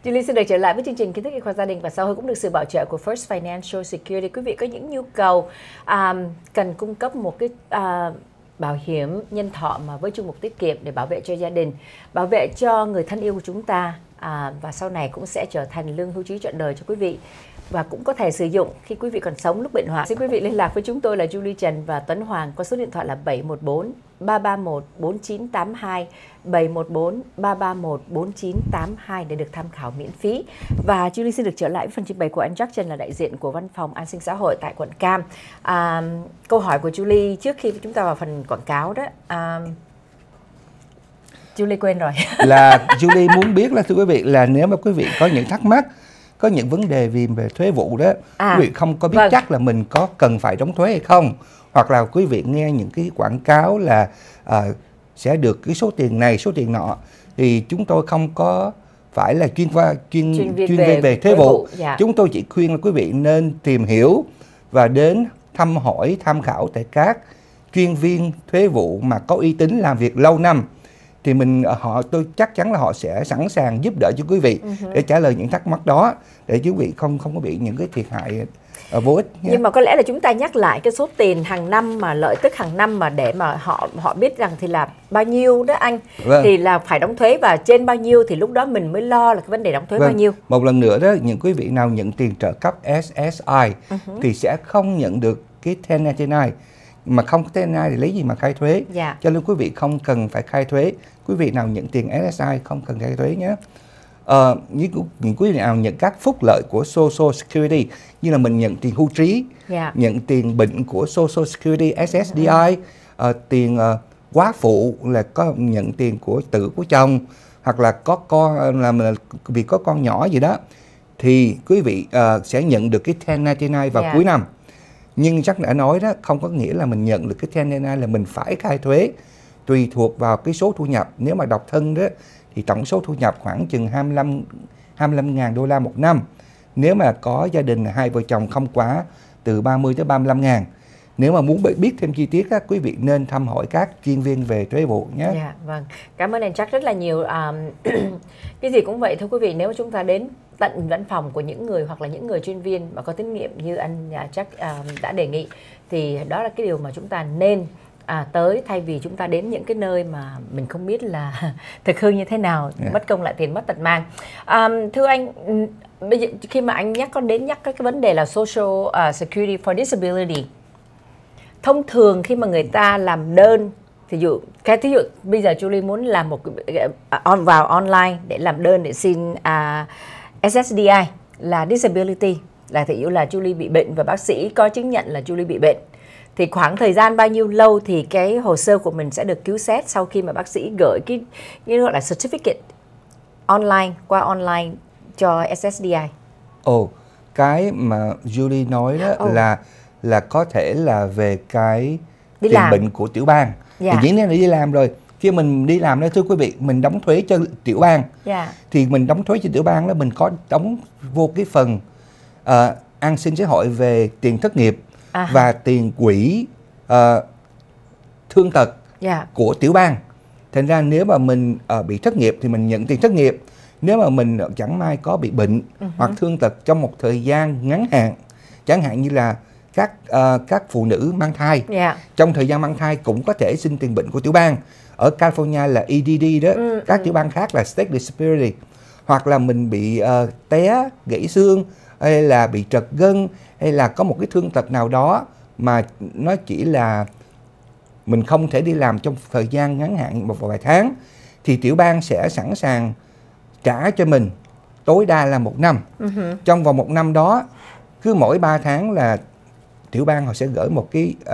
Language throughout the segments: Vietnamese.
Julie xin được trở lại với chương trình kiến thức y khoa gia đình và xã hội, cũng được sự bảo trợ của First Financial Security. Quý vị có những nhu cầu cần cung cấp một cái bảo hiểm nhân thọ mà với chung mục tiết kiệm để bảo vệ cho gia đình, bảo vệ cho người thân yêu của chúng ta, và sau này cũng sẽ trở thành lương hưu trí trọn đời cho quý vị, và cũng có thể sử dụng khi quý vị còn sống lúc bệnh hoạn. Xin quý vị liên lạc với chúng tôi là Julie Trần và Tuấn Hoàng có số điện thoại là 714 331 4982, 714 331 4982 để được tham khảo miễn phí. Và Julie xin được trở lại với phần trình bày của anh Jack Trần là đại diện của Văn phòng An sinh xã hội tại quận Cam. Câu hỏi của Julie trước khi chúng ta vào phần quảng cáo đó, Julie quên rồi. Là Julie muốn biết là thưa quý vị, là nếu mà quý vị có những thắc mắc, có những vấn đề về thuế vụ đó, quý vị không có biết chắc là mình có cần phải đóng thuế hay không, hoặc là quý vị nghe những cái quảng cáo là sẽ được cái số tiền này, số tiền nọ, thì chúng tôi không có phải là chuyên viên về thuế vụ. Chúng tôi chỉ khuyên là quý vị nên tìm hiểu và đến thăm hỏi, tham khảo tại các chuyên viên thuế vụ mà có uy tín, làm việc lâu năm, thì tôi chắc chắn là họ sẽ sẵn sàng giúp đỡ cho quý vị để trả lời những thắc mắc đó, để quý vị không có bị những cái thiệt hại vô ích nhé. Nhưng mà có lẽ là chúng ta nhắc lại cái số tiền hàng năm mà lợi tức hàng năm mà để mà họ biết rằng thì là bao nhiêu đó anh, thì là phải đóng thuế, và trên bao nhiêu thì lúc đó mình mới lo là cái vấn đề đóng thuế bao nhiêu. Một lần nữa đó, những quý vị nào nhận tiền trợ cấp SSI thì sẽ không nhận được cái 1099, mà không có 1099 thì lấy gì mà khai thuế. Cho nên quý vị không cần phải khai thuế. Quý vị nào nhận tiền SSI không cần khai thuế nhé. Những quý vị nào nhận các phúc lợi của Social Security, như là mình nhận tiền hưu trí, nhận tiền bệnh của Social Security, SSDI, tiền quá phụ, là có nhận tiền của chồng, hoặc là có con, là vì có con nhỏ gì đó, thì quý vị sẽ nhận được cái 1099 vào cuối năm. Nhưng chắc đã nói đó, không có nghĩa là mình nhận được cái 1099 là mình phải khai thuế, tùy thuộc vào cái số thu nhập. Nếu mà độc thân đó thì tổng số thu nhập khoảng chừng 25.000 đô la một năm. Nếu mà có gia đình hai vợ chồng không quá từ 30 tới 35.000. Nếu mà muốn biết thêm chi tiết á, quý vị nên thăm hỏi các chuyên viên về thuế vụ nhé. Vâng, cảm ơn anh Jack rất là nhiều. Cái gì cũng vậy thôi quý vị, nếu chúng ta đến tận văn phòng của những người hoặc là những người chuyên viên mà có kinh nghiệm như anh Jack đã đề nghị, thì đó là cái điều mà chúng ta nên tới, thay vì chúng ta đến những cái nơi mà mình không biết là thực hư như thế nào, mất công lại tiền mất tật mang. Thưa anh, bây giờ khi mà anh nhắc cái vấn đề là Social Security for Disability, thông thường khi mà người ta làm đơn, thí dụ bây giờ Julie muốn làm vào online để làm đơn để xin SSDI là disability, là thí dụ là Julie bị bệnh và bác sĩ có chứng nhận là Julie bị bệnh, thì khoảng thời gian bao nhiêu lâu thì cái hồ sơ của mình sẽ được cứu xét sau khi mà bác sĩ gửi cái gọi là certificate online, qua online cho SSDI? Cái mà Julie nói đó là có thể là về cái tiền bệnh của tiểu bang. Thì dĩ nhiên là đi làm rồi. Khi mình đi làm đó thưa quý vị, mình đóng thuế cho tiểu bang. Thì mình đóng thuế cho tiểu bang đó, mình có đóng vô cái phần an sinh xã hội về tiền thất nghiệp và tiền quỹ thương tật của tiểu bang. Thành ra nếu mà mình bị thất nghiệp thì mình nhận tiền thất nghiệp. Nếu mà mình chẳng may có bị bệnh hoặc thương tật trong một thời gian ngắn hạn, chẳng hạn như là các phụ nữ mang thai, trong thời gian mang thai cũng có thể xin tiền bệnh của tiểu bang. Ở California là EDD đó, các tiểu bang khác là State Disability. Hoặc là mình bị té, gãy xương, hay là bị trật gân, hay là có một cái thương tật nào đó mà nó chỉ là mình không thể đi làm trong thời gian ngắn hạn, một vài tháng, thì tiểu bang sẽ sẵn sàng trả cho mình tối đa là 1 năm. Trong vòng 1 năm đó, cứ mỗi 3 tháng là tiểu bang họ sẽ gửi một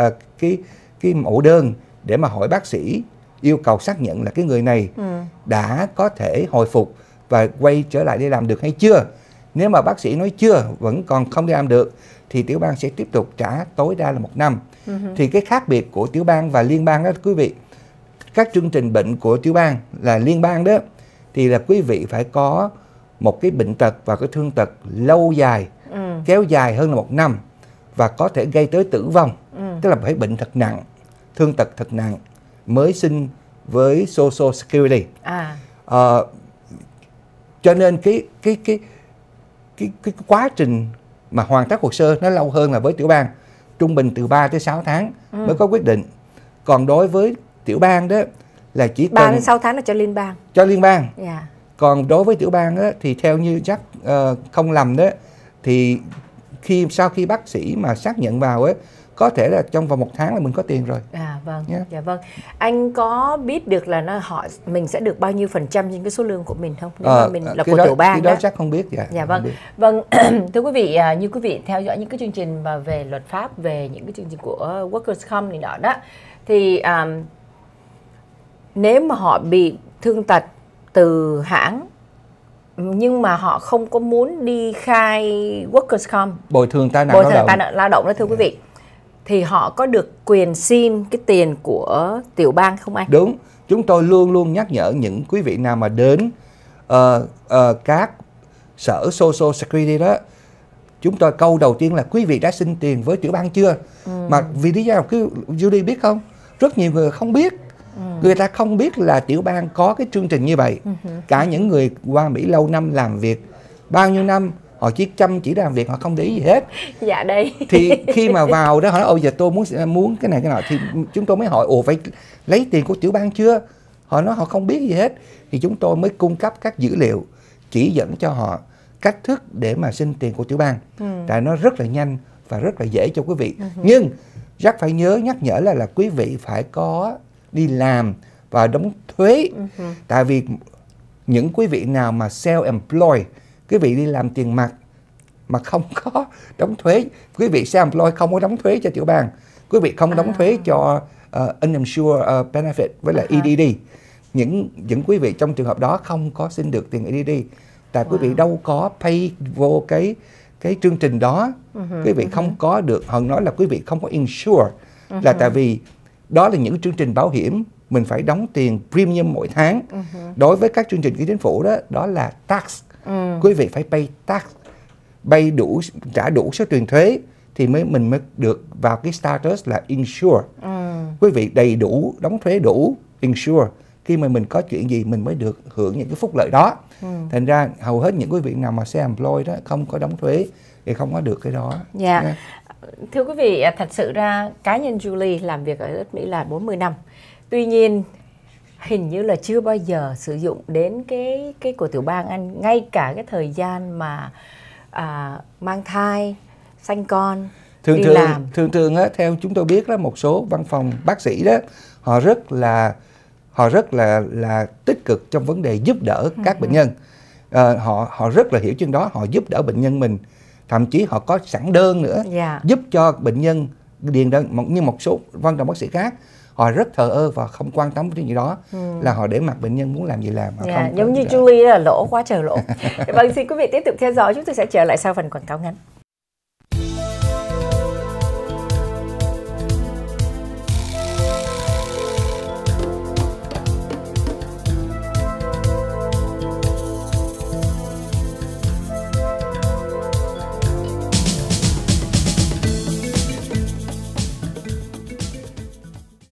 cái mẫu đơn để mà hỏi bác sĩ, yêu cầu xác nhận là cái người này đã có thể hồi phục và quay trở lại đi làm được hay chưa. Nếu mà bác sĩ nói chưa, vẫn còn không đi làm được, thì tiểu bang sẽ tiếp tục trả tối đa là 1 năm. Thì cái khác biệt của tiểu bang và liên bang đó quý vị, các chương trình bệnh của tiểu bang là liên bang đó, thì là quý vị phải có một cái bệnh tật và cái thương tật lâu dài, kéo dài hơn là 1 năm, và có thể gây tới tử vong. Tức là phải bệnh thật nặng, thương tật thật nặng mới xin với Social Security. Cho nên cái quá trình mà hoàn tất hồ sơ nó lâu hơn là với tiểu bang, trung bình từ 3 tới 6 tháng mới có quyết định. Còn đối với tiểu bang đó là chỉ 3 đến 6 tháng là cho liên bang. Cho liên bang. Còn đối với tiểu bang đó, thì theo như Jack không lầm đó, thì sau khi bác sĩ mà xác nhận vào ấy, có thể là trong vòng 1 tháng là mình có tiền rồi. Vâng. Dạ vâng. Anh có biết được là mình sẽ được bao nhiêu % trên cái số lương của mình không? Nếu mà mình là của tiểu bang đó. Cái đó chắc không biết. Dạ vâng. Vâng, thưa quý vị, như quý vị theo dõi những cái chương trình mà về luật pháp, về những cái chương trình của Workers' Comp này nọ đó, thì nếu mà họ bị thương tật từ hãng nhưng mà họ không có muốn đi khai Workers' Comp, bồi thường tai nạn lao động đó thưa quý vị, thì họ có được quyền xin cái tiền của tiểu bang không anh? Đúng, chúng tôi luôn luôn nhắc nhở những quý vị nào mà đến các sở Social Security đó, chúng tôi câu đầu tiên là quý vị đã xin tiền với tiểu bang chưa? Mà vì lý do nào Judy biết không? Rất nhiều người không biết. Người ta không biết là tiểu bang có cái chương trình như vậy. Cả những người qua Mỹ lâu năm làm việc bao nhiêu năm, họ chỉ làm việc, họ không để ý gì hết. Dạ đây. Thì khi mà vào đó họ nói giờ tôi muốn cái này cái nọ, thì chúng tôi mới hỏi phải lấy tiền của tiểu bang chưa? Họ nói họ không biết gì hết. Thì chúng tôi mới cung cấp các dữ liệu chỉ dẫn cho họ cách thức để mà xin tiền của tiểu bang. Tại nó rất là nhanh và rất là dễ cho quý vị. Nhưng Jack phải nhắc nhở là quý vị phải có đi làm và đóng thuế. Tại vì những quý vị nào mà self-employed, quý vị đi làm tiền mặt mà không có đóng thuế, quý vị self-employed không có đóng thuế cho tiểu bang, quý vị không đóng thuế cho uninsured benefit với lại EDD. Những quý vị trong trường hợp đó không có xin được tiền EDD. Tại quý vị đâu có pay vô cái chương trình đó. Quý vị không có được, họ nói là quý vị không có insure, là tại vì đó là những chương trình bảo hiểm mình phải đóng tiền premium mỗi tháng. Đối với các chương trình của chính phủ đó, đó là tax. Quý vị phải pay tax, trả đủ số tiền thuế thì mình mới được vào cái status là insure. Quý vị đầy đủ, đóng thuế đủ, insure, khi mà mình có chuyện gì mình mới được hưởng những cái phúc lợi đó. Thành ra hầu hết những quý vị nào mà self-employed đó không có đóng thuế thì không có được cái đó. Thưa quý vị, thật sự ra cá nhân Julie làm việc ở đất Mỹ là 40 năm. Tuy nhiên hình như là chưa bao giờ sử dụng đến cái của tiểu bang anh, ngay cả cái thời gian mà mang thai, sanh con, đi làm. Thường á, theo chúng tôi biết là một số văn phòng bác sĩ đó, họ rất là tích cực trong vấn đề giúp đỡ các bệnh nhân. Họ rất là hiểu chuyện đó, họ giúp đỡ bệnh nhân mình. Thậm chí họ có sẵn đơn nữa, giúp cho bệnh nhân điền đơn. Nhưng một số văn phòng bác sĩ khác, họ rất thờ ơ và không quan tâm đến gì đó, là họ để mặc bệnh nhân muốn làm gì làm. Giống như Julie là lỗ quá trời lỗ. Vâng, xin quý vị tiếp tục theo dõi, chúng tôi sẽ trở lại sau phần quảng cáo ngắn.